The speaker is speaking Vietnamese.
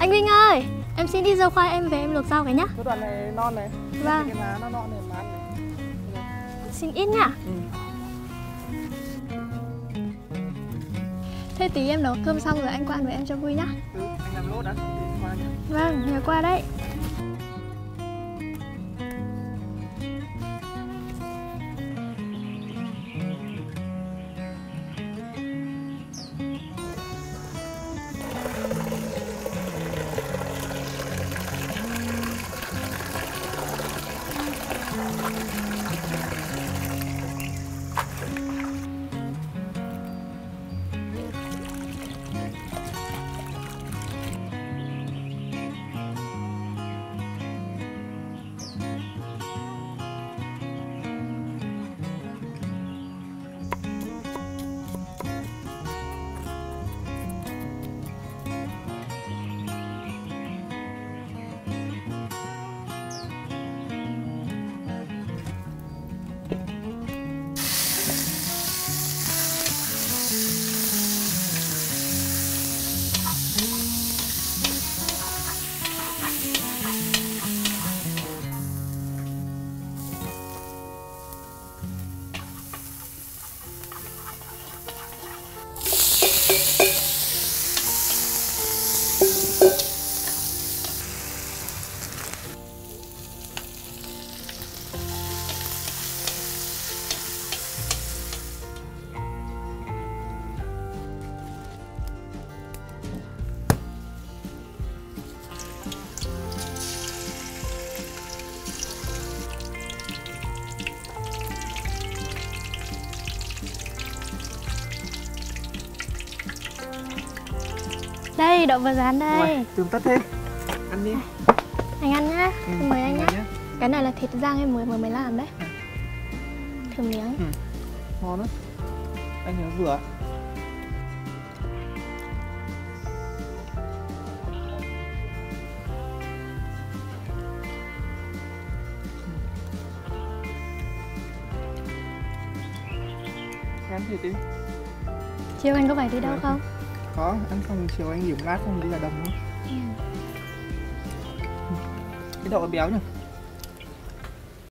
Anh Vinh ơi, em xin đi dâu khoai, em về em luộc rau cái nhá. Cái đoạn này non này. Vâng. Cái lá nó non này mà ăn này. Xin ít nhá. Thế tí em nấu cơm xong rồi anh qua ăn với em cho vui nhá. Anh làm lốt đã. Qua nhá. Vâng, nhớ qua đấy. Đây, đậu và rán đây. Tường tất thế. Ăn đi. Anh ăn nhá, mời anh nhá. Cái này là thịt rang em mới làm đấy. Thử miếng. Ngon lắm. Anh nhớ vừa. Ăn thịt đi. Chiều anh có phải đi đâu không? Có, ăn xong chiều anh nghỉ một lát xong đi ra đồng nữa. Cái đậu béo nhỉ?